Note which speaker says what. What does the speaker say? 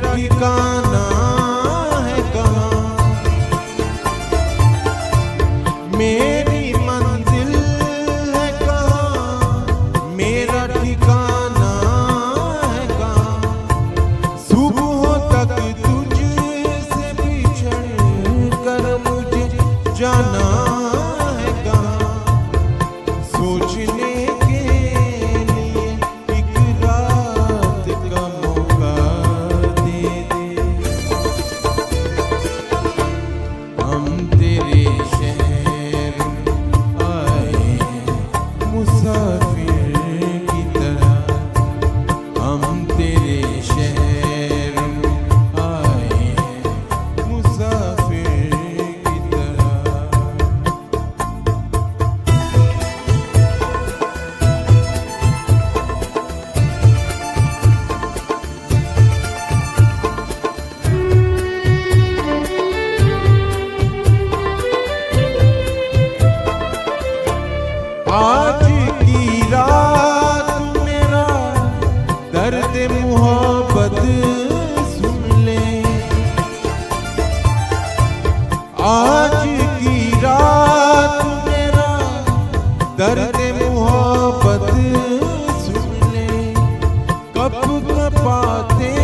Speaker 1: ठिकाना है कहाँ, मेरी मंजिल है कहाँ, मेरा ठिकाना है कहाँ। सुबह तक तुझसे बिछड़ कर मुझे जाना है कहाँ। सोचने के लिए एक रात का मौका दे दे। हम तेरे शहर आए मुसाफिर की तरह, हम तेरे शहर आए मुसाफिर की तरह। आज की रात मेरा दर्द मोहब्बत सुन ले, आज की रात मेरा दर्द मोहब्बत सुन ले। कब कपाते